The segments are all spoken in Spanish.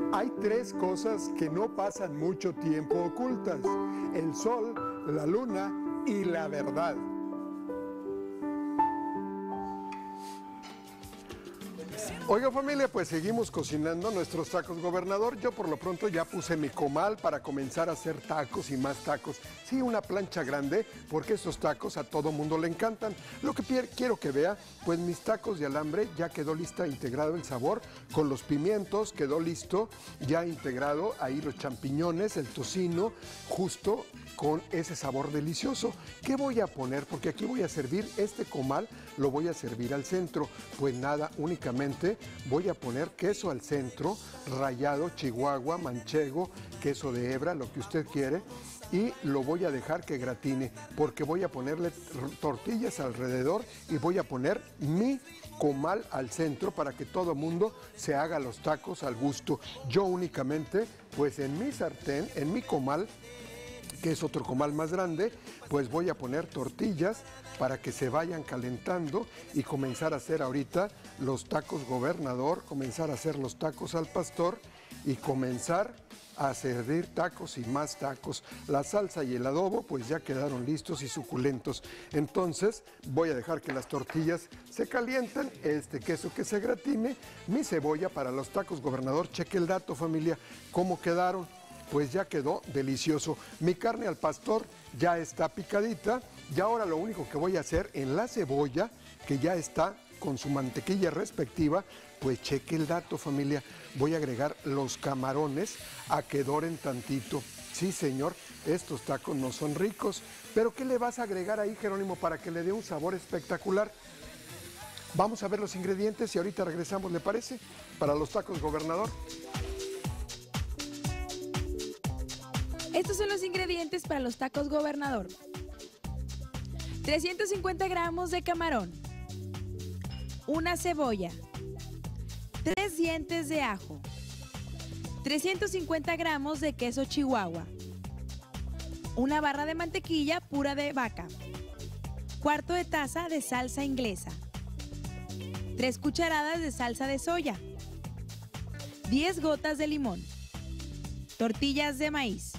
Hay tres cosas que no pasan mucho tiempo ocultas: el sol, la luna y la verdad. Oiga familia, pues seguimos cocinando nuestros tacos gobernador. Yo por lo pronto ya puse mi comal para comenzar a hacer tacos y más tacos. Sí, una plancha grande, porque estos tacos a todo mundo le encantan. Lo que quiero que vea, pues mis tacos de alambre ya quedó lista, integrado el sabor con los pimientos, quedó listo, ya integrado ahí los champiñones, el tocino, justo con ese sabor delicioso. ¿Qué voy a poner? Porque aquí voy a servir este comal, lo voy a servir al centro. Pues nada, únicamente voy a poner queso al centro, rallado, chihuahua, manchego, queso de hebra, lo que usted quiere, y lo voy a dejar que gratine, porque voy a ponerle tortillas alrededor y voy a poner mi comal al centro para que todo mundo se haga los tacos al gusto. Yo únicamente, pues en mi sartén, en mi comal, que es otro comal más grande, pues voy a poner tortillas para que se vayan calentando y comenzar a hacer ahorita los tacos gobernador, comenzar a hacer los tacos al pastor y comenzar a servir tacos y más tacos. La salsa y el adobo pues ya quedaron listos y suculentos. Entonces voy a dejar que las tortillas se calienten, este queso que se gratine, mi cebolla para los tacos gobernador. Cheque el dato familia, cómo quedaron. Pues ya quedó delicioso. Mi carne al pastor ya está picadita y ahora lo único que voy a hacer en la cebolla, que ya está con su mantequilla respectiva, pues cheque el dato familia, voy a agregar los camarones a que doren tantito. Sí señor, estos tacos no son ricos, pero ¿qué le vas a agregar ahí, Jerónimo, para que le dé un sabor espectacular? Vamos a ver los ingredientes y ahorita regresamos, ¿le parece? Para los tacos gobernador. Estos son los ingredientes para los tacos gobernador: 350 gramos de camarón, una cebolla, 3 dientes de ajo, 350 gramos de queso chihuahua, una barra de mantequilla pura de vaca, cuarto de taza de salsa inglesa, 3 cucharadas de salsa de soya, 10 gotas de limón, tortillas de maíz.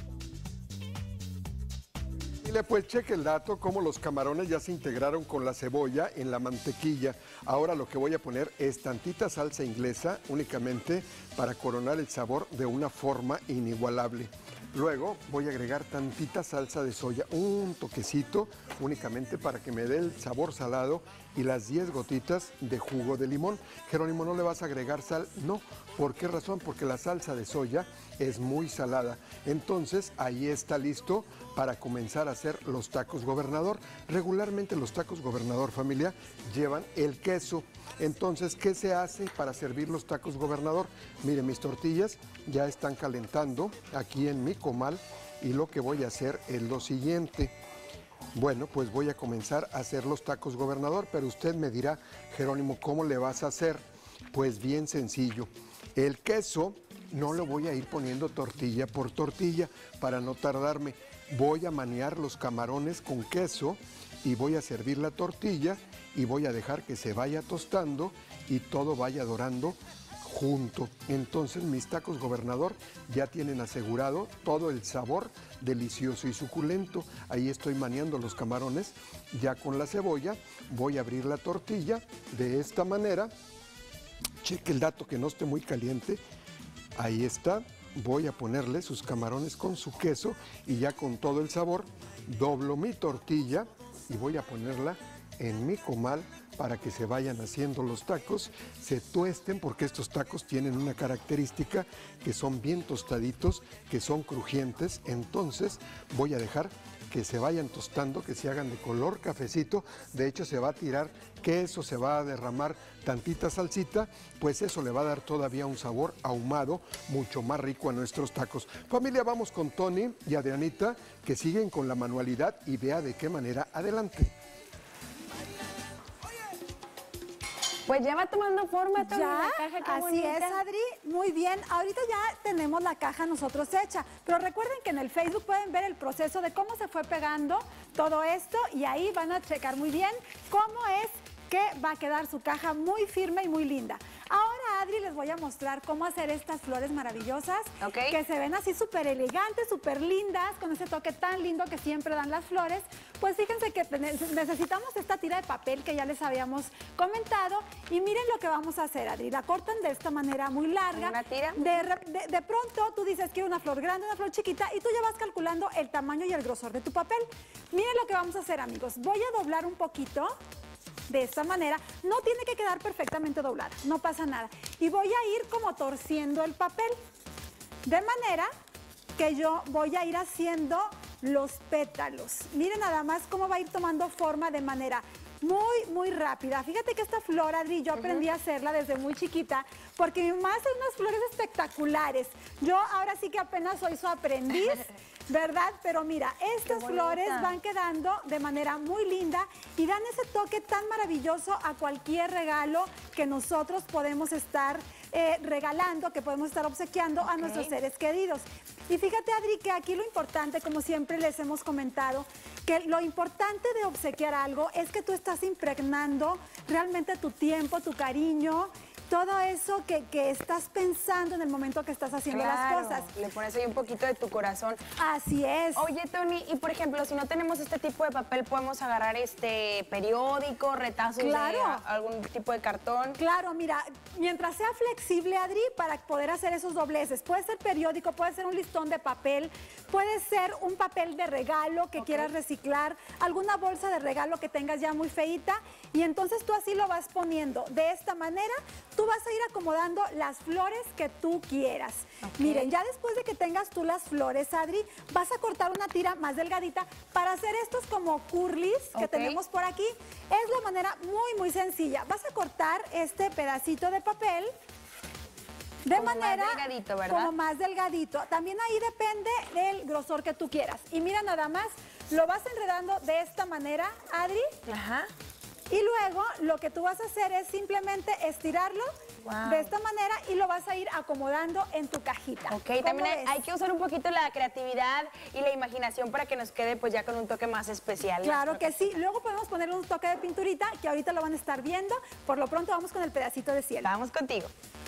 Pues cheque el dato, como los camarones ya se integraron con la cebolla en la mantequilla. Ahora lo que voy a poner es tantita salsa inglesa, únicamente para coronar el sabor de una forma inigualable. Luego voy a agregar tantita salsa de soya, un toquecito, únicamente para que me dé el sabor salado, y las 10 gotitas de jugo de limón. Jerónimo, ¿no le vas a agregar sal? No. ¿Por qué razón? Porque la salsa de soya es muy salada. Entonces ahí está listo para comenzar a hacer los tacos gobernador. Regularmente los tacos gobernador, familia, llevan el queso. Entonces, ¿qué se hace para servir los tacos gobernador? Miren, mis tortillas ya están calentando aquí en mi comal y lo que voy a hacer es lo siguiente. Bueno, pues voy a comenzar a hacer los tacos gobernador, pero usted me dirá, Jerónimo, ¿cómo le vas a hacer? Pues bien sencillo. El queso no lo voy a ir poniendo tortilla por tortilla para no tardarme. Voy a maniar los camarones con queso y voy a servir la tortilla y voy a dejar que se vaya tostando y todo vaya dorando junto. Entonces mis tacos gobernador ya tienen asegurado todo el sabor delicioso y suculento. Ahí estoy maniando los camarones ya con la cebolla. Voy a abrir la tortilla de esta manera. Cheque el dato que no esté muy caliente. Ahí está. Voy a ponerle sus camarones con su queso y ya con todo el sabor doblo mi tortilla y voy a ponerla en mi comal para que se vayan haciendo los tacos, se tuesten, porque estos tacos tienen una característica que son bien tostaditos, que son crujientes. Entonces voy a dejar que se vayan tostando, que se hagan de color cafecito. De hecho se va a tirar queso, se va a derramar tantita salsita, pues eso le va a dar todavía un sabor ahumado mucho más rico a nuestros tacos. Familia, vamos con Tony y Adrianita, que siguen con la manualidad, y vea de qué manera. Adelante. Pues ya va tomando forma toda Ya, la caja, qué así bonita. es, Adri, muy bien. Ahorita ya tenemos la caja nosotros hecha, pero recuerden que en el Facebook pueden ver el proceso de cómo se fue pegando todo esto y ahí van a checar muy bien cómo es que va a quedar su caja muy firme y muy linda. Ahora Adri les les voy a mostrar cómo hacer estas flores maravillosas. Ok. Que se ven así súper elegantes, súper lindas, con ese toque tan lindo que siempre dan las flores. Pues fíjense que necesitamos esta tira de papel que ya les habíamos comentado. Y miren lo que vamos a hacer, Adri. La cortan de esta manera muy larga. ¿Una tira? De pronto tú dices que una flor grande, una flor chiquita, y tú ya vas calculando el tamaño y el grosor de tu papel. Miren lo que vamos a hacer, amigos. Voy a doblar un poquito de esta manera. No tiene que quedar perfectamente doblada, no pasa nada. Y voy a ir como torciendo el papel, de manera que yo voy a ir haciendo los pétalos. Miren nada más cómo va a ir tomando forma de manera muy rápida. Fíjate que esta flor, Adri, yo aprendí a hacerla desde muy chiquita, porque mi mamá hace unas flores espectaculares. Yo ahora sí que apenas soy su aprendiz, ¿verdad? Pero mira, estas flores van quedando de manera muy linda y dan ese toque tan maravilloso a cualquier regalo que nosotros podemos estar regalando, que podemos estar obsequiando a nuestros seres queridos. Y fíjate, Adri, que aquí lo importante, como siempre les hemos comentado, que lo importante de obsequiar algo es que tú estás impregnando realmente tu tiempo, tu cariño, todo eso que estás pensando en el momento que estás haciendo las cosas. Le pones ahí un poquito de tu corazón. Así es. Oye, Tony, y por ejemplo, si no tenemos este tipo de papel, podemos agarrar periódico, retazos de algún tipo de cartón. Claro, mira, mientras sea flexible, Adri, para poder hacer esos dobleces. Puede ser periódico, puede ser un listón de papel, puede ser un papel de regalo que quieras reciclar, alguna bolsa de regalo que tengas ya muy feíta, y entonces tú así lo vas poniendo. De esta manera, tú vas a ir acomodando las flores que tú quieras. Miren, ya después de que tengas tú las flores, Adri, vas a cortar una tira más delgadita para hacer estos como curlis que tenemos por aquí. Es la manera muy sencilla. Vas a cortar este pedacito de papel de como manera más delgadito, ¿verdad? Como más delgadito. También ahí depende del grosor que tú quieras. Y mira, nada más, lo vas enredando de esta manera, Adri. Ajá. Y luego lo que tú vas a hacer es simplemente estirarlo de esta manera y lo vas a ir acomodando en tu cajita. Ok, también hay que usar un poquito la creatividad y la imaginación para que nos quede pues ya con un toque más especial. Claro que sí. Luego podemos poner un toque de pinturita que ahorita lo van a estar viendo. Por lo pronto vamos con el pedacito de cielo. Vamos contigo.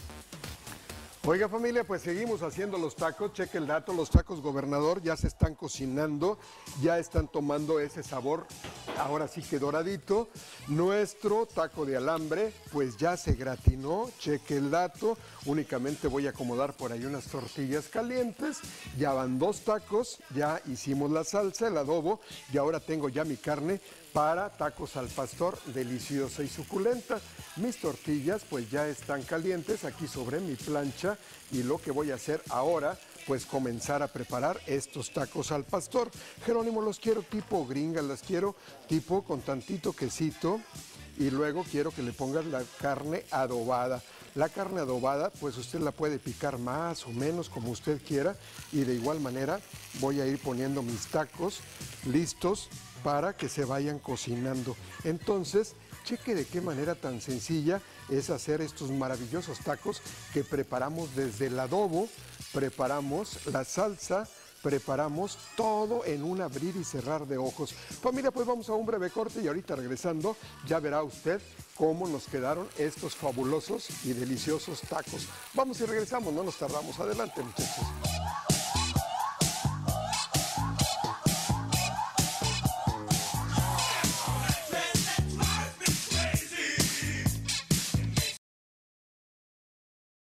Oiga, familia, pues seguimos haciendo los tacos. Cheque el dato, los tacos Gobernador ya se están cocinando, ya están tomando ese sabor, ahora sí que doradito. Nuestro taco de alambre, pues ya se gratinó, cheque el dato. Únicamente voy a acomodar por ahí unas tortillas calientes. Ya van 2 tacos, ya hicimos la salsa, el adobo, y ahora tengo ya mi carne para tacos al pastor, deliciosa y suculenta. Mis tortillas pues ya están calientes aquí sobre mi plancha, y lo que voy a hacer ahora pues comenzar a preparar estos tacos al pastor. Jerónimo, los quiero tipo gringa, las quiero tipo con tantito quesito, y luego quiero que le pongas la carne adobada. La carne adobada, pues usted la puede picar más o menos como usted quiera, y de igual manera voy a ir poniendo mis tacos listos para que se vayan cocinando. Entonces, cheque de qué manera tan sencilla es hacer estos maravillosos tacos que preparamos desde el adobo, preparamos la salsa, preparamos todo en un abrir y cerrar de ojos. Familia, pues vamos a un breve corte y ahorita regresando ya verá usted cómo nos quedaron estos fabulosos y deliciosos tacos. Vamos y regresamos, no nos tardamos. Adelante, muchachos.